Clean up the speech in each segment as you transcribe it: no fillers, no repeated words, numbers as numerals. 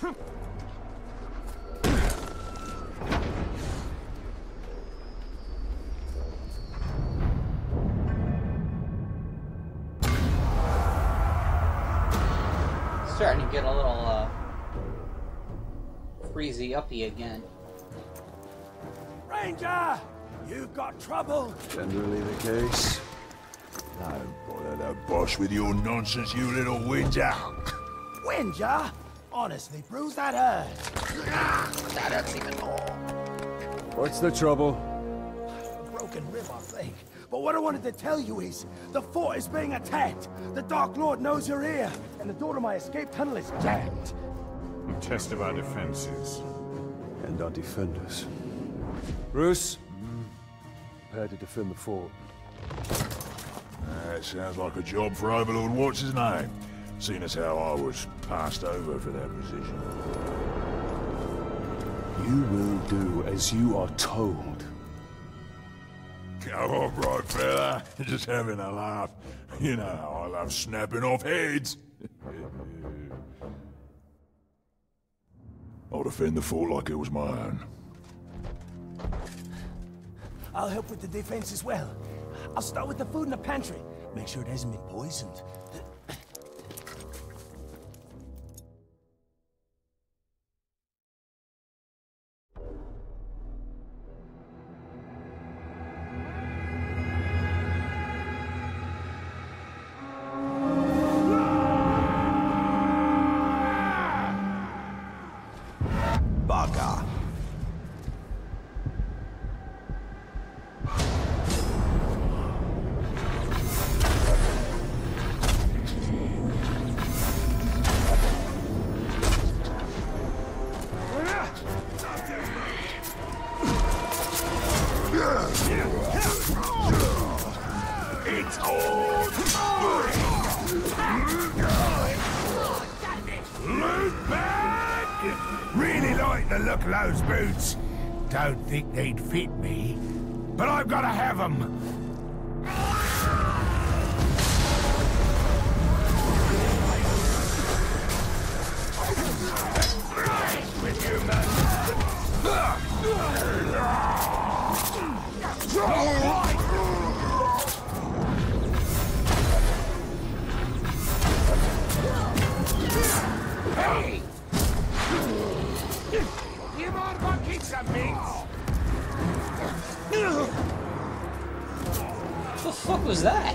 Starting to get a little freezy uppy again. Ranger! You've got trouble! Generally the case. Don't bother the boss with your nonsense, you little whinger. Whinger? Honestly, Bruce, that hurts. That hurts even more. What's the trouble? A broken rib, I think. But what I wanted to tell you is, the fort is being attacked. The Dark Lord knows you're here, and the door to my escape tunnel is jammed. A test of our defenses. And our defenders. Bruce, prepare to defend the fort. That sounds like a job for Overlord What's-His-Name, seeing as how I was passed over for that position. You will do as you are told. Come on, right fella. Just having a laugh. You know how I love snapping off heads. I'll defend the fort like it was my own. I'll help with the defense as well. I'll start with the food in the pantry. Make sure it hasn't been poisoned. Bugger. It's all Look back! Really like the look of those boots. Don't think they'd fit me, but I've got to have them. With you, man. Hey! You mind if I kick some things? What the fuck was that?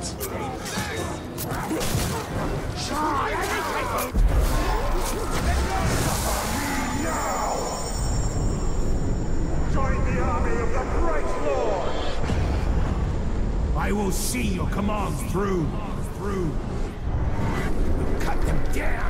Join the army of the Great Lord! I will see your commands through. Cut them down!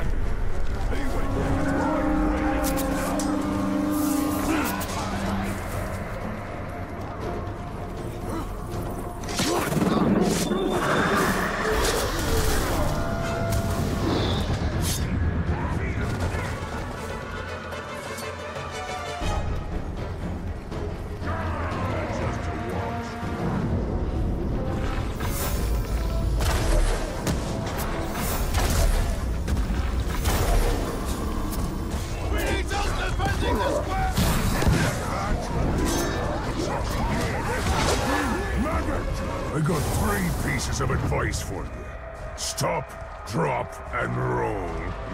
I got 3 pieces of advice for you. Stop, drop, and roll.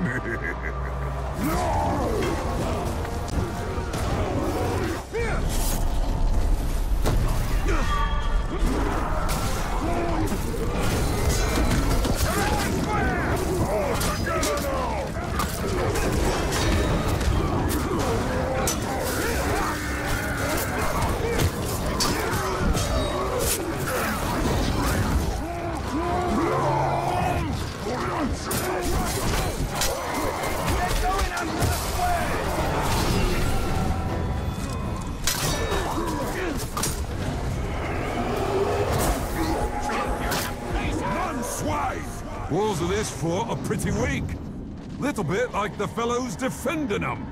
Walls of this fort are pretty weak. Little bit like the fellows defending them.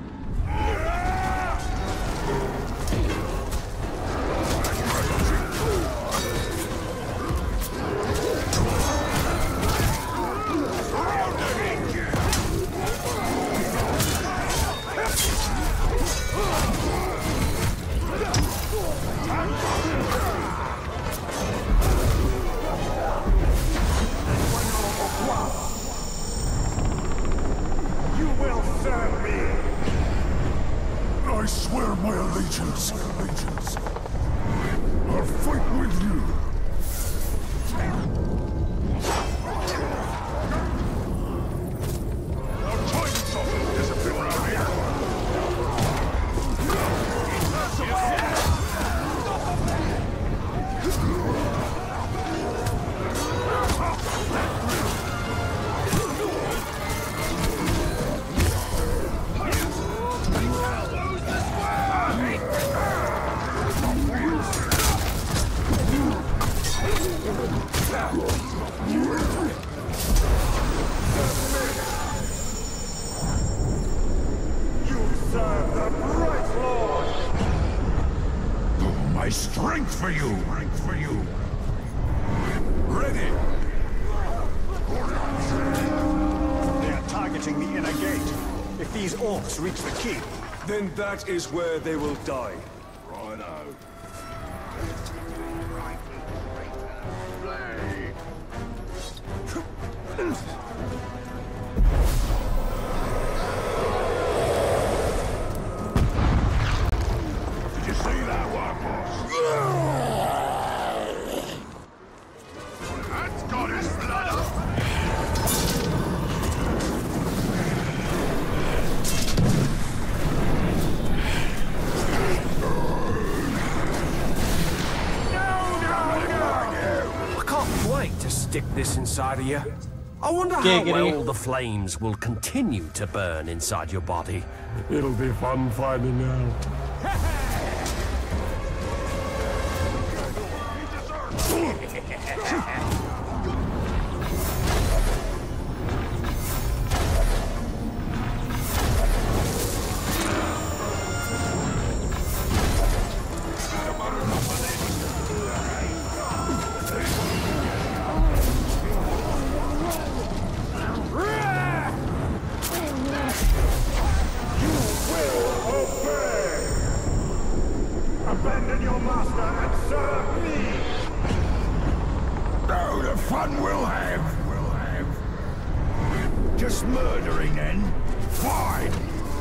my strength for you! Ready! They are targeting the inner gate. If these orcs reach the keep, Then that is where they will die. Righto. Did you see that one, boss? That's got his blood up. I can't wait to stick this inside of you. I wonder how Giggity. well the flames will continue to burn inside your body. It'll be fun finding out. abandon your master and serve me! Oh, the fun we'll have. Just murdering, then? Fine.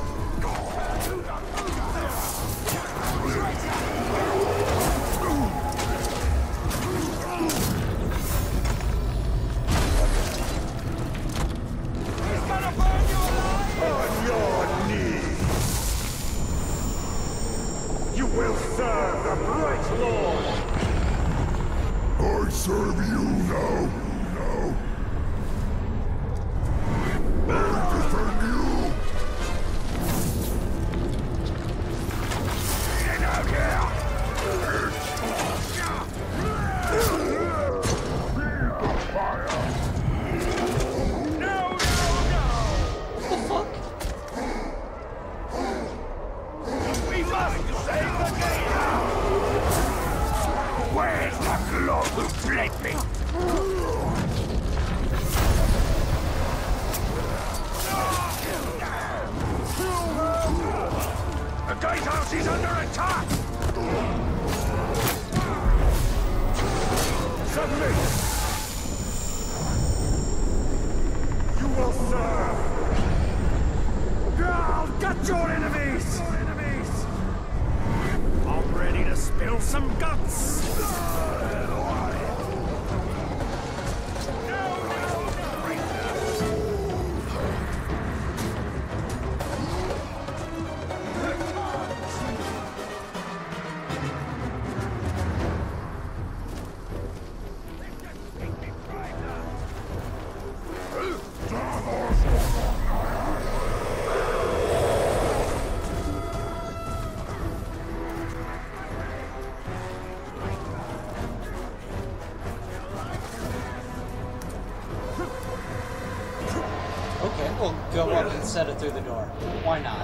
He's gonna burn you alive! On your knees! You will serve the Bright Lord! I serve you now. I defend you. Get out here! Fire! No! We must save the game! Where's the blood who bled me? The gatehouse is under attack! Submit! You will serve! I'll gut your enemies! I'm ready to spill some guts! Okay, we'll go up and set it through the door. Why not?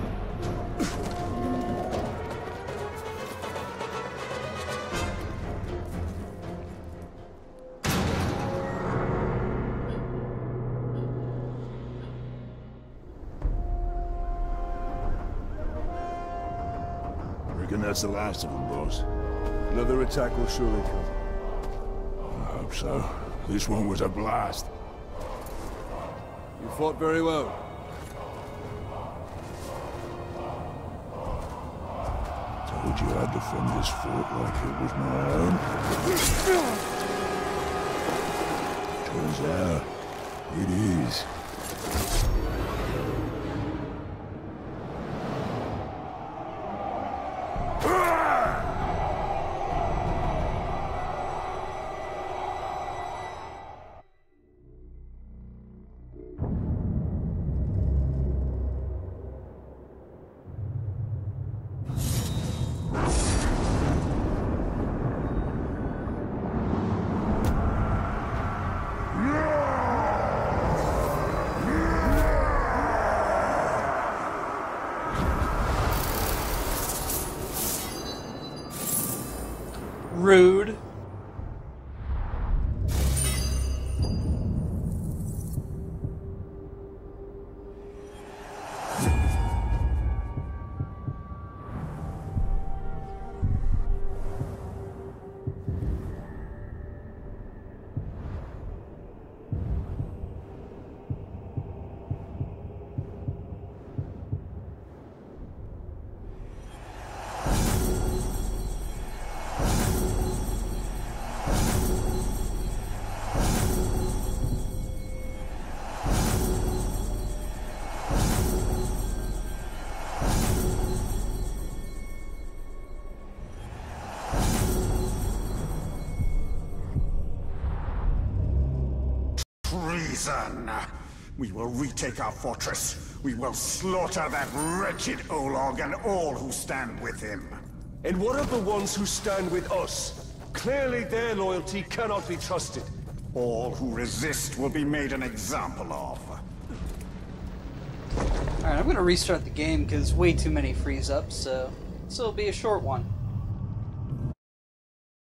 Reckon that's the last of them, boss. Another attack will surely come. I hope so. This one was a blast. You fought very well. Told you I'd defend this fort like it was my own. Turns out, it is. Rude. Treason! We will retake our fortress. We will slaughter that wretched Olog and all who stand with him. And what of the ones who stand with us? Clearly their loyalty cannot be trusted. All who resist will be made an example of. Alright, I'm gonna restart the game because way too many freeze ups, so this will be a short one.